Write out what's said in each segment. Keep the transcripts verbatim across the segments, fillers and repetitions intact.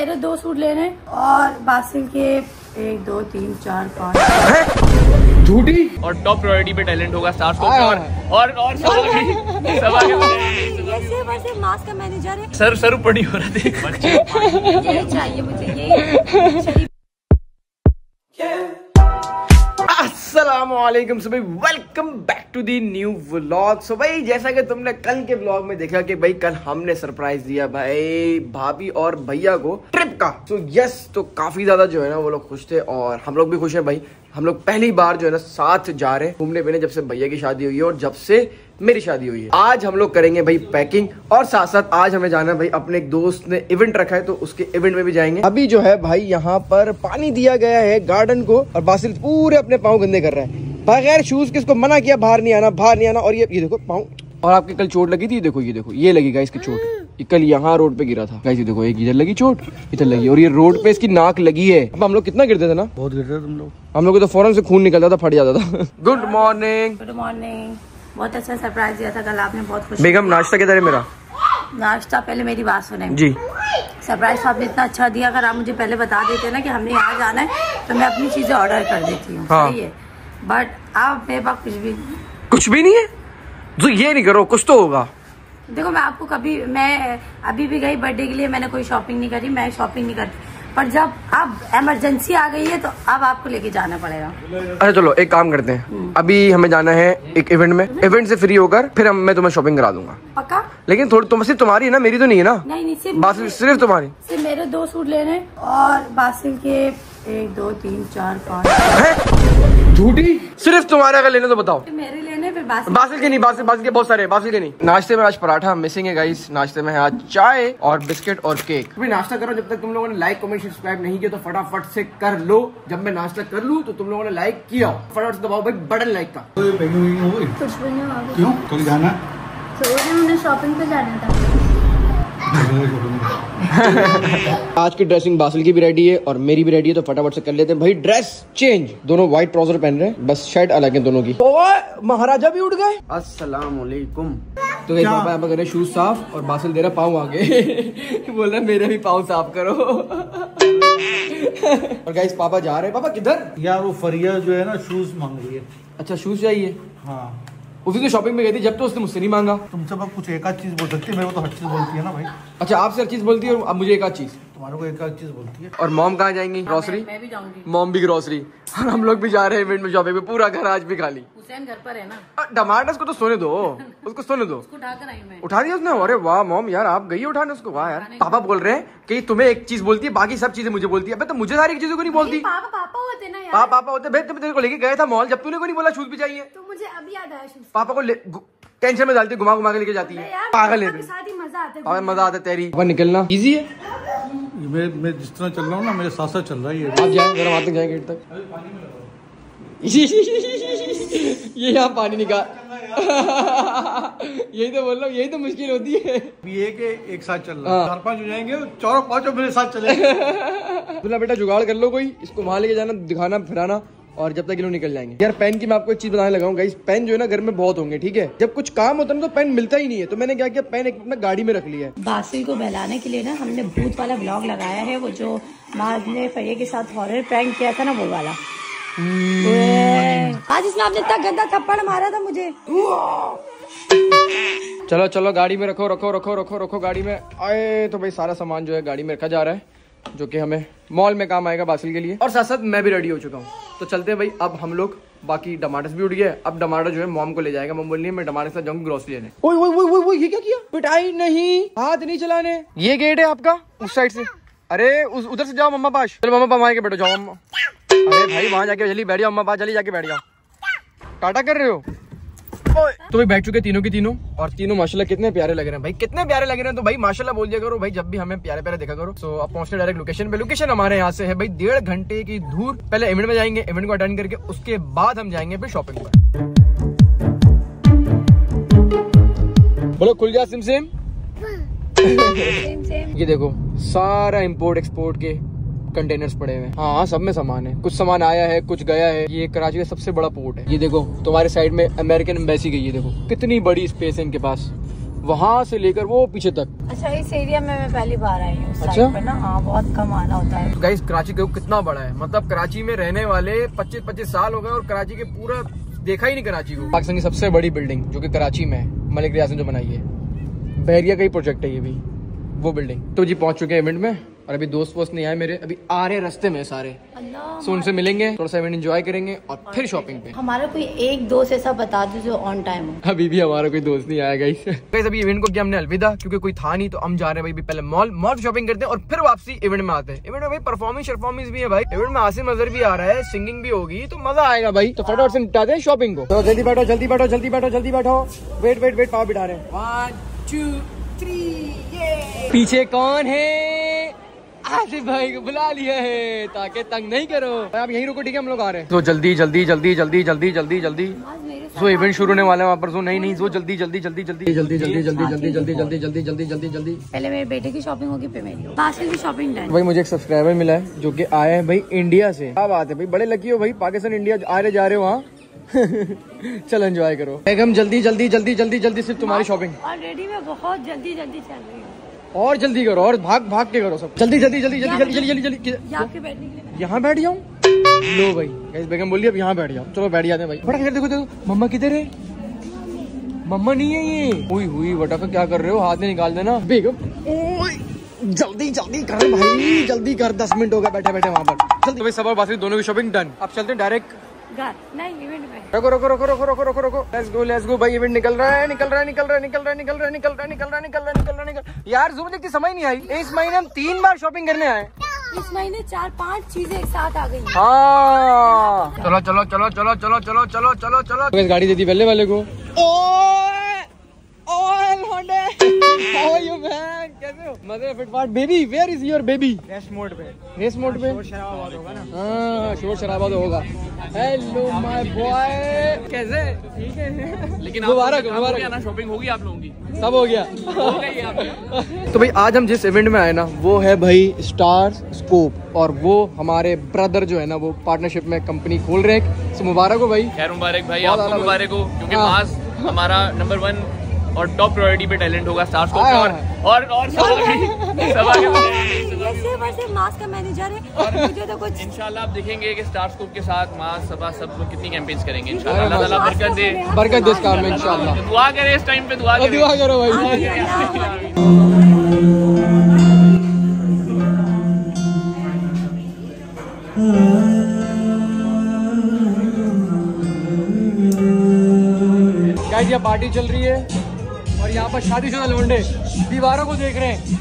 मेरे दो सूट लेने और बासिल के एक दो तीन चार पाँच। झूठी और टॉप प्रायोरिटी पे टैलेंट होगा सात सौ और और और सब आगे सब आगे मास्क का मैनेजर है सर सर ऊपर नहीं हो रहा देख ये चाहिए मुझे ये। अस्सलामुअलैकुम सभी, welcome back to the new vlog. So भाई जैसा कि तुमने कल के व्लॉग में देखा कि भाई कल हमने सरप्राइज दिया भाई भाभी और भैया को ट्रिप का। सो so, यस तो काफी ज्यादा जो है ना वो लोग खुश थे और हम लोग भी खुश हैं भाई। हम लोग पहली बार जो है ना साथ जा रहे हैं घूमने फिरने, जब से भैया की शादी हुई है और जब से मेरी शादी हुई है। आज हम लोग करेंगे भाई पैकिंग और साथ साथ आज हमें जाना है भाई, अपने एक दोस्त ने इवेंट रखा है तो उसके इवेंट में भी जाएंगे। अभी जो है भाई यहाँ पर पानी दिया गया है गार्डन को और बासिल पूरे अपने पाँव गंदे कर रहा है। बगैर शूज किसको मना किया बाहर नहीं आना, बाहर नहीं आना। और ये ये देखो पाँव, और आपके कल चोट लगी थी, देखो ये देखो ये लगी गाइस इसकी चोट, ये कल यहाँ रोड पे गिरा था गाइस। ये देखो एक इधर लगी चोट, इधर लगी और ये रोड पे इसकी नाक लगी है। अब हम लोग कितना गिरते थे ना, बहुत गिरते थे तुम लोग। हम लोग को तो फौरन से खून निकलता था, फट जाता था। Good morning. Good morning. बहुत अच्छा सरप्राइज दिया था कल आपने, बहुत खुश। बेगम नाश्ता किधर है मेरा? नाश्ता पहले मेरी बात सुने जी। सरप्राइज आपने इतना अच्छा दिया, अगर आप मुझे पहले बता देते ना कि हमने यहाँ जाना है तो मैं अपनी चीजें ऑर्डर कर देती हूँ। हाँ। सही है, बट आप मेरे पास कुछ भी कुछ भी नहीं है जो ये नहीं करो, कुछ तो होगा। देखो मैं आपको कभी, मैं अभी भी गई बर्थडे के लिए, मैंने कोई शॉपिंग नहीं करी, मैं शॉपिंग नहीं करती, पर जब अब इमरजेंसी आ गई है तो अब आपको लेके जाना पड़ेगा। अच्छा चलो एक काम करते हैं, अभी हमें जाना है एक इवेंट में, इवेंट से फ्री होकर फिर हम मैं तुम्हें शॉपिंग करा दूंगा। पक्का? लेकिन थोड़ी तुम सिर्फ तुम्हारी है ना, मेरी तो नहीं है ना। नहीं नहीं, सिर्फ बासिल सिर्फ तुम्हारी। सिर्फ मेरे दो सूट लेने और बासिल के एक दो तीन चार पाँच। झूठी सिर्फ तुम्हारे अगर लेने तो बताओ। मेरे लेने फिर बासिल बासिल के नहीं, बासिल बासिल के बहुत सारे, बासिल के नहीं। नाश्ते में आज पराठा मिसिंग है गाइस, नाश्ते में है आज चाय और बिस्किट और केक। अभी नाश्ता करो, जब तक तुम लोगों ने लाइक कमेंट सब्सक्राइब नहीं किया तो फटाफट से कर लो। जब मैं नाश्ता कर लूँ तो तुम लोगों ने लाइक किया, फटाफट से दबाओ भाई बटन लाइक का। कुछ भी नहीं। क्यों तो जाना? मुझे शॉपिंग पे जाना था। आज की ड्रेसिंग बासिल की भी रेडी है और मेरी भी रेडी है तो फटाफट से कर लेते हैं भाई ड्रेस चेंज। दोनों व्हाइट ट्राउजर पहन रहे हैं, बस शर्ट अलग है दोनों की। ओए महाराजा भी उठ गए। अस्सलाम वालेकुम। तो गाइस पापा यहाँ पर कर रहे शूज साफ और बासिल दे रहा पाँव आगे। बोल रहा मेरे भी पाँव साफ करो। और गाइस पापा जा रहे हैं। पापा किधर? यार वो फरिया जो है ना शूज मांग रही है। अच्छा शूज चाहिए? हाँ उसी तो शॉपिंग में गई थी, जब तो उसने मुझसे नहीं मांगा। तुमसे अब कुछ एक आध चीज बोल सकती है, मेरे को तो हर चीज बोलती है ना भाई। अच्छा आपसे हर चीज बोलती है और अब मुझे एक आध चीज, तुम्हारे को एक आध चीज बोलती है। और मॉम कहाँ जाएंगी? ग्रोसरी। मैं भी जाऊंगी। मॉम भी ग्रोसरी और हम लोग भी जा रहे हैं इवेंट में शॉपिंग में। पूरा घर आज भी खाली। हुसैन घर पर है ना। टमाटर को तो सोने दो, उसको सोने दो। उसको उठाकर आई मैं। उठा दिया उसने? अरे वाह मॉम यार आप गई उठाने उसको, वाह यार। पापा बोल रहे हैं कि तुम्हें एक चीज बोलती है बाकी सब चीजें मुझे बोलती है। तो मुझे सारी चीजों को नहीं बोलती। पापा पापा होते ना यार। पापा पापा होते भाई। तुम तेरे को लेके गया था मॉल, जब तूने को नहीं बोला शूज भी चाहिए तो मुझे अभी याद आया शूज। पापा को टेंशन में डालती है, घुमा घुमा के लेके जाती है। पागल है, मजा आता है। मजा आता है तेरी। निकलना इजी है। मैं मैं जिस तरह चल रहा हूँ ना मेरे साथ साथ चल रहा है ये। आप जाए जरा वहां तक जाए गेट तक। ये यहाँ पानी निकाल। यही तो बोल रहा हूँ, यही तो मुश्किल होती है। ये के एक साथ चल रहा है, चार पांच हो जाएंगे, चारों पांचों मेरे साथ चलेंगे। बोला बेटा जुगाड़ कर लो कोई, इसको वहां लेके जाना, दिखाना फिराना, और जब तक ये लोग निकल जाएंगे। यार पेन की मैं आपको एक चीज बताने लगा हूँ गाइस, पेन जो है ना घर में बहुत होंगे, ठीक है। जब कुछ काम होता है ना तो पेन मिलता ही नहीं है, तो मैंने क्या किया, पेन एक अपना गाड़ी में रख लिया है। बासिल को बहलाने के लिए ना हमने भूत वाला ब्लॉग लगाया है, वो जो ने फरिया के साथ हॉरर प्रैंक किया था ना वो वाला। आज इसमें आपने इतना गंदा थप्पड़ मारा था मुझे। चलो चलो गाड़ी में रखो रखो रखो रखो रखो गाड़ी में। आए तो भाई सारा सामान जो है गाड़ी में रखा जा रहा है, जो कि हमें मॉल में काम आएगा बासिल के लिए। और साथ साथ मैं भी रेडी हो चुका हूँ, तो चलते हैं भाई। अब हम लोग बाकी टमाटर भी उठ गए। अब टमाटर जो है मॉम को ले जाएगा। मॉम बोल रही है मैं टमाटर के साथ जाऊंगी ग्रोसरी लेने। ओए ओए ओए ओए ये क्या किया? पिटाई नहीं, हाथ नहीं चलाने। ये गेट है आपका उस साइड से। अरे उस उधर से जाओ मम्मा पास। चलो मम्मा पास वहाँ के बैठो, जाओ मम्मा। अरे भाई वहाँ जाके जल्दी बैठ जाओ मम्मा पास, जल्दी जाके बैठ जाओ। टाटा कर रहे हो? तो भाई बैठ चुके तीनों की तीनों, और तीनों माशाल्लाह कितने प्यारे लग रहे हैं भाई, कितने प्यारे लग रहे हैं। तो भाई माशाल्लाह बोल दिया करो भाई, जब भी हमें प्यारे प्यारे देखा करो। सो अब पहुंचते डायरेक्ट लोकेशन पे। लोकेशन हमारे यहाँ से है भाई डेढ़ घंटे की दूर। पहले इवेंट में जाएंगे, इवेंट को अटेंड करके उसके बाद हम जाएंगे फिर शॉपिंग पर। बोलो खुल जा सिम सिम। ये देखो सारा इम्पोर्ट एक्सपोर्ट के कंटेनर्स पड़े हुए हैं। हाँ सब में सामान है, कुछ सामान आया है कुछ गया है। ये कराची का सबसे बड़ा पोर्ट है। ये देखो तुम्हारे साइड में अमेरिकन एम्बेसी गई है, देखो कितनी बड़ी स्पेस है इनके पास। वहाँ से लेकर वो पीछे तक। अच्छा, इस एरिया में मैं पहली बार आई हूँ। अच्छा पर ना, हाँ, बहुत कम आना होता है। तो गाइस कराची कितना बड़ा है, मतलब कराची में रहने वाले पच्चीस पच्चीस साल हो गए और कराची के पूरा देखा ही नहीं कराची को। पाकिस्तान की सबसे बड़ी बिल्डिंग जो कि कराची में है, मलिक रियाज ने जो बनाई है, बहरिया का ही प्रोजेक्ट है ये भी, वो बिल्डिंग। तो जी पहुंच चुके हैं इवेंट में और अभी दोस्त वोस्त नहीं आए मेरे, अभी आ रहे रास्ते में सारे, सो उनसे मिलेंगे, थोड़ा सा इवेंट एंजॉय करेंगे और फिर शॉपिंग पे। हमारा कोई एक दोस्त ऐसा बता दो जो ऑन टाइम हो। अभी भी हमारा कोई दोस्त नहीं आया गाइस। गाइस अभी इवेंट को किया हमने अलविदा, क्योंकि कोई था नहीं, तो हम जा रहे हैं भाई पहले मॉल मॉल शॉपिंग करते हैं और फिर वापसी इवेंट में आते हैं। इवेंट में भाई परफॉर्मेंस परफॉर्मेंस भी है भाई, इवेंट में आसिम अजहर भी आ रहा है, सिंगिंग भी होगी, तो मजा आएगा भाई। तो फटाफट से निपटाते हैं शॉपिंग को। तो जल्दी बैठो जल्दी बैठो जल्दी बैठो जल्दी बैठो, वेट वेट वेट, पाँव बिठा रहे हैं, वन टू थ्री। पीछे कौन है? आसिफ भाई को बुला लिया है ताकि तंग नहीं करो। आप यहीं रुको, ठीक है, हम लोग आ रहे हैं। तो जल्दी जल्दी जल्दी जल्दी जल्दी जल्दी जल्दी सो इवेंट शुरू होने वाला है वहाँ पर। सो नहीं नहीं सो जल्दी जल्दी जल्दी जल्दी जल्दी जल्दी जल्दी जल्दी जल्दी जल्दी जल्दी जल्दी जल्दी जल्दी पहले मेरे बेटे की शॉपिंग होगी, फिर मेरी बासिल की शॉपिंग डन। भाई मुझे एक सब्सक्राइबर मिला है जो कि आया है भाई इंडिया से। क्या बात है भाई, बड़े लकी हो भाई, पाकिस्तान इंडिया आ रहे जा रहे हो वहाँ। चल एंजॉय करो। हम जल्दी जल्दी जल्दी जल्दी जल्दी सिर्फ तुम्हारी शॉपिंग ऑलरेडी मैं बहुत जल्दी जल्दी चल रही हूँ। और जल्दी करो और भाग भाग के करो सब, जल्दी जल्दी जल्दी जल्दी जल्दी जल्दी जल्दी जल्दी। यहाँ पे बैठने के लिए यहाँ बैठ जाऊँ? लो भाई, गाइस बेगम बोलिए अब यहाँ बैठ जाओ। चलो बैठ जाते हैं भाई। बड़ा देखो देखो मम्मा किधर है? मम्मा नहीं है ये। हुई हुई बटा क्या कर रहे हो, हाथ में निकाल देना। बेगम जल्दी जल्दी कर भाई, जल्दी कर, दस मिनट हो गए बैठे बैठे वहाँ पर। जल्दी भाई, सब और बासिल दोनों की शॉपिंग डन। अब चलते हैं डायरेक्ट नहीं इवेंट में। रुको रुको रुको रुको रुको रुको रुको, लेट्स गो लेट्स गो भाई, इवेंट निकल रहा है निकल रहा है निकल रहा है निकल रहा है निकल रहा है निकल रहा है निकल रहा है निकल रहा है निकल रहा है निकल यार जूम देखती समझ नहीं आई, इस महीने हम तीन बार शॉपिंग करने आए। इस महीने चार पांच चीजें एक साथ आ गई। हाँ चलो चलो चलो चलो चलो चलो चलो चलो चलो। गाड़ी दे दी पहले वाले को। कैसे हो? मदर फिटफाट baby, where is your baby? Rest mode पे। रेस्ट मोड पे शोर शराबा होगा ना? हाँ शोर शराबा तो होगा। हेलो माय बॉय, कैसे? ठीक है, लेकिन मुबारक मुबारक ना, शॉपिंग होगी आप लोगों की? सब हो गया, हो गई। तो भाई आज हम जिस इवेंट में आए ना वो है भाई स्टार स्कोप, और वो हमारे ब्रदर जो है ना वो पार्टनरशिप में कंपनी खोल रहे हैं। सो मुबारक हो भाई। खैर मुबारक भाई, आपको मुबारक हो, क्योंकि मास हमारा नंबर वन और टॉप प्रायोरिटी पे टैलेंट होगा स्टार स्कोप और और और सब आगे सब आगे ये वैसे मास का मैनेजर है और मुझे तो कुछ इंशाल्लाह आप देखेंगे कि स्टार स्कोप के साथ मास सबा सब लोग कितनी कैंपेन्स करेंगे इंशाल्लाह। अल्लाह ताला बरकत दे, बरकत दे इस काम में इंशाल्लाह। दुआ करें इस टाइम पे, दुआ करें, दुआ करो भाई। गाइस ये पार्टी चल रही है और यहाँ पर शादीशुदा लौंडे दीवारों को देख रहे हैं।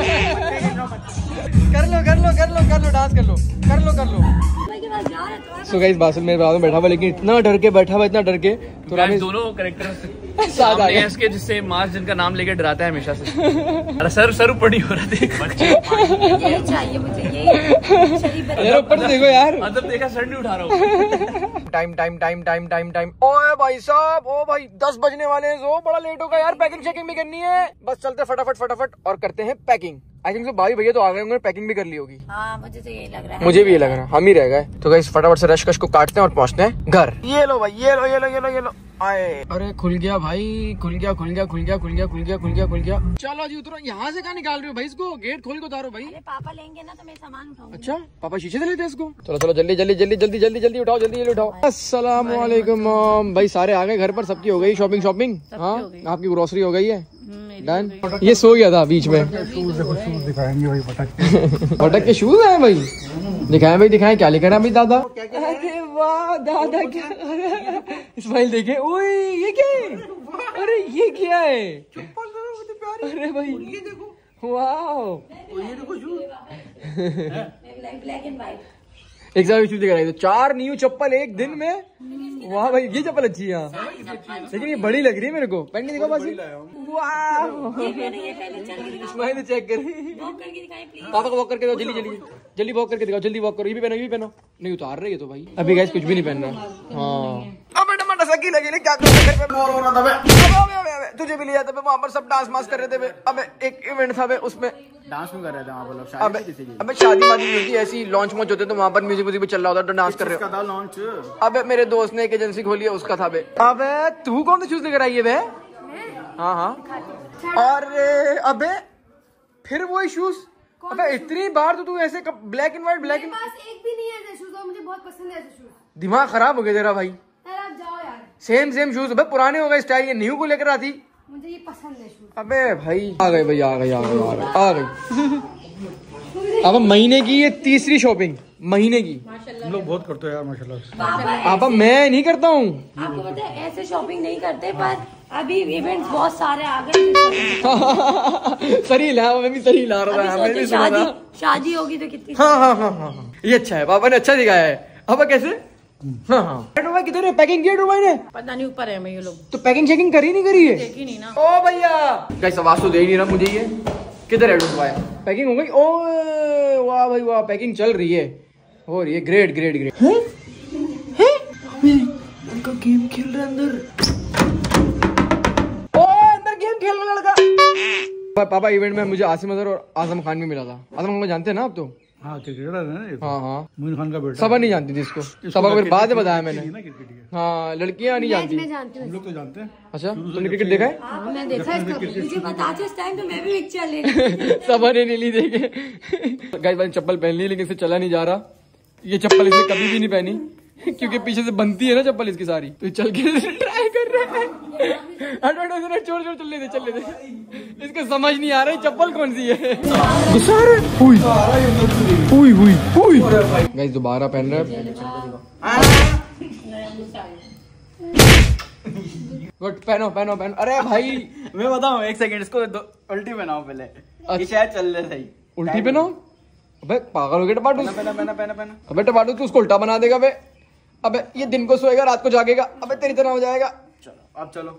कर लो कर लो कर लो कर लो डांस कर लो कर लो कर लो। सो गाइस बासिल मेरे बाद में बैठा हुआ, लेकिन इतना डर के बैठा हुआ इतना डर के, तो रामी दोनों कैरेक्टर साथ आ गए इसके, जिससे मास जिनका नाम लेके डराता है हमेशा से। अरे सर सर ऊपर नहीं हो रहा थे, यही चाहिए मुझे, यही ऊपर तो देखो यार, मतलब देखा सर नहीं उठा रहा हूँ। Time time time time time time ओए भाई साहब, ओ भाई दस बजने वाले हैं, जो बड़ा लेट होगा यार, पैकिंग शेकिंग भी करनी है। बस चलते फटाफट फटाफट और करते हैं पैकिंग। आई थिंक भाई भैया तो आ गए होंगे, पैकिंग भी कर ली होगी। हाँ, मुझे तो यही लग रहा है, मुझे भी ये लग रहा है, हम ही रह गए। तो गाइस फटाफट से रश कश को काटते हैं और पहुंचते हैं घर। ये लो भाई, ये लो ये लो ये लो ये लो आए। अरे खुल गया भाई, खुल गया खुल गया खुल गया खुल गया खुल गया खुल गया खुल गया। चलो जी उतरो। यहाँ से कहाँ निकाल रहे हो भाई इसको? गेट खोल के उतारो भाई। अरे पापा लेंगे ना तो मैं सामान उठाऊंगा। अच्छा पापा शीशे से लेते हैं इसको? चलो चलो जल्दी जल्दी जल्दी जल्दी जल्दी जल्दी उठाओ, जल्दी जल्दी उठाओ। अस्सलाम वालेकुम भाई, सारे आ गए घर पर, सबकी हो गई शॉपिंग शॉपिंग। हाँ आपकी ग्रोसरी हो गई है डन। ये सो गया था बीच में। शूज दिखाएंगे भाई, पटक पटक के शूज है भाई, दिखाएं भाई दिखाएं, क्या लिखा है अभी दादा? अरे वाह दादा, क्या स्माइल देखे। ओए ये क्या है? अरे ये क्या है? अरे भाई वाह, ब्लैक एंड व्हाइट एक साथ शूज दिखा रहे, तो चार न्यू चप्पल एक दिन में। वाह भाई ये चप्पल अच्छी है, लेकिन ये बड़ी लग रही है मेरे को। पहन के दिखाओ बाजी। स्माइल चेक कर, पापा को वॉक करके दो, जल्दी जल्दी जल्दी वॉक करके दिखाओ, जल्दी वॉक करो। ये भी पहनो, ये भी पहनो। नहीं उतार रही है तो भाई अभी गाइस कुछ भी नहीं पहनना। हाँ सकी लगी क्या तुझे भी लिया था वहाँ पर, सब डांस मास कर रहे थे। अब एक इवेंट था उसमें डांस भी कर रहे थे वहाँ पर। अब अब शादी वादी होती है, ऐसी लॉन्च मॉन्च होते तो वहाँ पर म्यूजिक व्यूजिक भी चल रहा होता, तो डांस कर रहे हो लॉन्च। अब मेरे दोस्त ने एक एजेंसी खोली है, उसका था बे। अब तू कौन सा शूज लेकर आई है बे? हाँ हाँ अरे अबे फिर वही शूज। अबे इतनी बार तो तू ऐसे black and white black and एक भी नहीं है ऐसे शूज और मुझे बहुत पसंद है ऐसे शूज। दिमाग खराब हो गया तेरा भाई। यार आप जाओ यार। Same same shoes. अबे पुराने हो गए स्टाइल, ये न्यू को लेकर आती। मुझे ये पसंद है शूज। अबे भाई आ गए भाई, आ गए आ गए आ गए आ गए अब महीने की ये तीसरी शॉपिंग महीने की। हम लोग बहुत करते हैं यार माशाल्लाह। अब मैं नहीं करता हूँ। आपको पता है ऐसे शॉपिंग नहीं करते, पर अभी इवेंट्स बहुत सारे आ गए। सही ला, मैं भी सही ला रहा था, मैं भी सुना था। शादी होगी तो कितनी। हाँ हाँ हाँ हाँ ये अच्छा है, पापा ने अच्छा दिखाया है। अब कैसे? हाँ हाँ किधर है? पैकिंग किया डुबाई ने? पता नहीं, ऊपर है मैं ये लोग। तो पैकिंग चेकिंग करी नहीं करी है? देखी नहीं ना। ओ भैया गाइस आवाज तो दे ही नहीं रहा मुझे। ये किधर है डुबाई? पैकिंग हो गई? ओ वाह भाई वाह, पैकिंग चल रही है, हो रही है। Great great great. हैं हैं उनका गेम खेल रहा है अंदर। ओ अंदर गेम खेल रहा लड़का। पापा इवेंट में मुझे आसिम अजहर और आजम खान भी मिला था। आजम खान को जानते हैं ना आप तो? हाँ क्रिकेटर है ना ये तो। हाँ हाँ मोइन खान का बेटा। सबा नहीं जानती थी इसको, सबा को फिर बाद में बताया मैंने। क्रिकेट है। हाँ लड़कियां नहीं जानती। मैं जानती हूँ। हम लोग तो जानते हैं। अच्छा तुमने क्रिकेट देखा है? हाँ मैं देखा है इसका। मुझे बताते इस टाइम तो मैं भी पिक्चर ले। सबा ने नहीं ली देखे। गाइस मैंने चप्पल पहन ली लेकिन इसे चला नहीं जा रहा। ये चप्पल इसने कभी भी नहीं पहनी क्योंकि पीछे से बनती है ना चप्पल इसकी सारी, तो चल के ट्राई कर रहा है। हट हट हट छोड़ छोड़ चल ले दे चल ले दे। इसको समझ नहीं आ रहा है चप्पल कौन सी है। गुस्सा आ रहा है। हुई हुई हुई हुई। गाइस दोबारा पहन रहा है। गुड पहनो पहनो पहनो। अरे भाई मैं बताऊं एक सेकंड, इसको उल्टी बनाओ पहले। ये शायद चल रहा सही। उल्टी पे ना? अबे पागल हो गया टपाटू। पहना पहना पहना पहना। अबे टपाटू तू उसको उल्टा बना देगा। अबे अबे ये दिन को सोएगा रात को जागेगा। अबे तेरी तरह हो जाएगा। चलो अब चलो।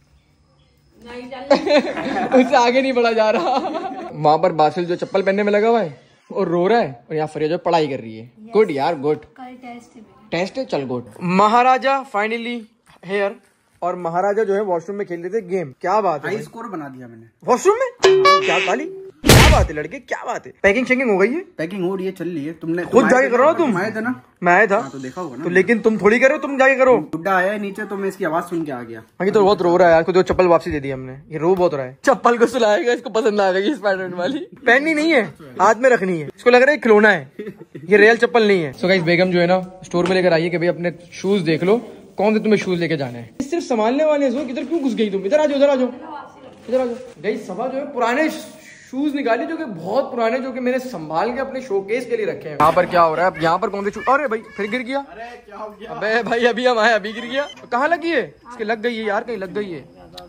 उससे आगे नहीं बढ़ा जा रहा। वहां पर बासिल जो चप्पल पहनने में लगा हुआ है और रो रहा है, और यहाँ फरिया जो पढ़ाई कर रही है। गुड यार गुड। कल टेस्ट है। टेस्ट है चल गुड। महाराजा फाइनली हेयर, और महाराजा जो है वॉशरूम में खेल रहे थे गेम। क्या बात है? हाई स्कोर बना दिया मैंने वॉशरूम में? क्या खाली क्या बात है लड़के, क्या बात है? पैकिंग शेकिंग हो गई है? पैकिंग हो रही है, चल रही है। तुमने खुद जाके करो तुम। आए थे ना? मैं आया था तो देखा होगा ना। तो लेकिन तुम थोड़ी करो, तुम जाके करो। बुड्ढा आया है नीचे तो मैं इसकी आवाज सुन के आ गया। हाँ तो बहुत रो रहा है यार, तो चप्पल वापसी दे दी हमने। ये रो बहुत रहा है। चप्पल को सुलाएगा, इसको पसंद आ गई स्पाइडरमैन वाली। पहननी नहीं है, हाथ में रखनी है। इसको लग रहा है खिलौना है, ये रियल चप्पल नहीं है। सो गाइस बेगम जो है ना स्टोर में लेकर आई है कि भाई अपने शूज देख लो, कौन से तुम्हें शूज लेके जाना है। सिर्फ संभालने वाले हैं। किधर क्यों घुस गई तुम? इधर आ जाओ, इधर आ जाओ, इधर आ जाओ। गाइस सभा जो है पुराने शूज निकाले जो कि बहुत पुराने, जो कि मैंने संभाल के अपने शोकेस के लिए रखे हैं। यहाँ पर क्या हो रहा है? अब यहाँ पर कौन से शूज? अरे भाई फिर गिर गया। अरे क्या हो गया? अबे भाई अभी हम आए अभी गिर गया। कहाँ लगी है? इसके लग गई है यार, कहीं लग गई है।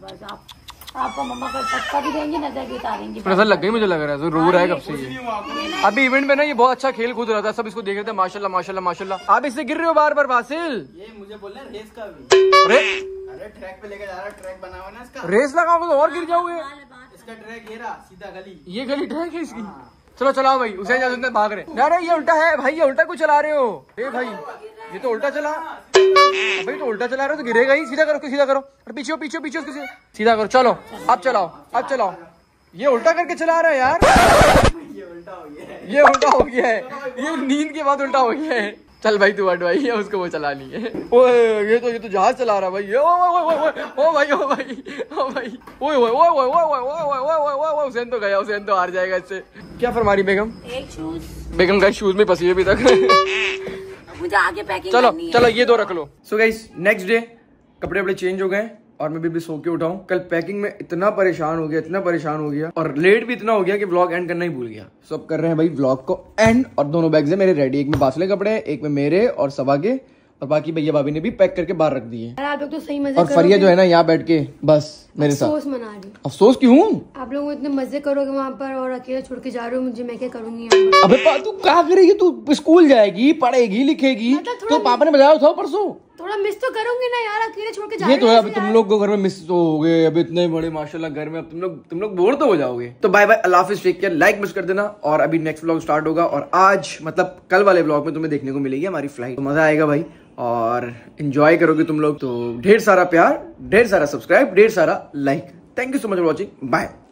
आपको मम्मा को पक्का भी देंगे, नजर भी उतारेंगे। नजर लग गई मुझे लग रहा है, तो रो रहा है कब से ये। अभी इवेंट में ना ये बहुत अच्छा खेल कूद रहा था, सब इसको देख रहे थे। माशाल्लाह माशाल्लाह माशाल्लाह। आप इससे गिर रहे हो बार बार बासिल। ये मुझे बोल रहे हैं रेस का भी। अरे अरे ट्रैक पे लेके जा रहा है, ट्रैक बना हुआ ना इसका। रेस लगाओगे तो और गिर जाओगे। इसका ट्रैक ये रहा, सीधा गली। ये गली ट्रैक है इसकी। चलो चलाओ भाई, उसे जा भाग रहे। अरे ये उल्टा है भाई, ये उल्टा क्यों चला रहे हो? ए भाई ये तो उल्टा चला भाई, तो उल्टा चला रहे हो तो गिरेगा ही। सीधा करो, सीधा करो, और पीछे पीछे पीछे उसके सीधा करो। चलो अब चलाओ, अब चलाओ। ये उल्टा करके चला रहा है यार। ये उल्टा हो गया है। ये उल्टा हो गया है, ये नींद के बाद उल्टा हो गया है। चल भाई तू हट भाई, ये उसको वो चलानी है। ओए ये तो ये तो जहाज चला रहा है भाई। ओ ओ ओ भाई ओ भाई ओ भाई ओए ओए ओए ओए ओए ओए ओए ओए ओए हुसैन तो गया, हुसैन तो हार जाएगा इससे। क्या फरमा रही बेगम? एक शूज। बेगम का शूज में फंसी है अभी तक। मुझे आगे पैकिंग चलो करनी है। चलो ये दो रख लो। सो गाइस नेक्स्ट डे कपड़े वपड़े चेंज हो गए और मैं भी, भी सो के उठा हूँ। कल पैकिंग में इतना परेशान हो गया, इतना परेशान हो गया, और लेट भी इतना हो गया कि व्लॉग एंड करना ही भूल गया। सो अब कर रहे हैं भाई व्लॉग को एंड, और दोनों बैग्स है मेरे रेडी। एक में बासले कपड़े हैं, एक में मेरे और सबा के, और बाकी भैया भाभी ने भी पैक करके बाहर रख दिए। आप लोग तो सही मजे और फरिया जो है ना यहाँ बैठ के बस मेरे साथ अफसोस मना रही। अफसोस क्यों? आप लोग इतने मजे करोगे वहाँ पर और अकेले छोड़ के जा रहे हो मुझे, मैं क्या करूंगी यहाँ पर? अबे पा, तू क्या करेगी? तू स्कूल जाएगी, पढ़ेगी, लिखेगी, मतलब तो पापा ने बताया था परसों। थोड़ा मिस तो करूंगी ना यार, अकेले छोड़ के जा ये रहे तो हो है, अभी तुम लोग को घर में मिस तो हो गए, अभी इतने बड़े माशाल्लाह घर में, अब तुम लोग तुम लोग बोर तो हो जाओगे। तो बाय बाय, अल्लाह हाफिज़, टेक केयर, लाइक मत कर देना। और अभी नेक्स्ट व्लॉग स्टार्ट होगा, और आज मतलब कल वाले व्लॉग में तुम्हें देखने को मिलेगी हमारी फ्लाइट। तो मजा आएगा भाई, और एंजॉय करोगे तुम लोग। तो ढेर सारा प्यार, ढेर सारा सब्सक्राइब, ढेर सारा like. Thank you so much for watching, bye.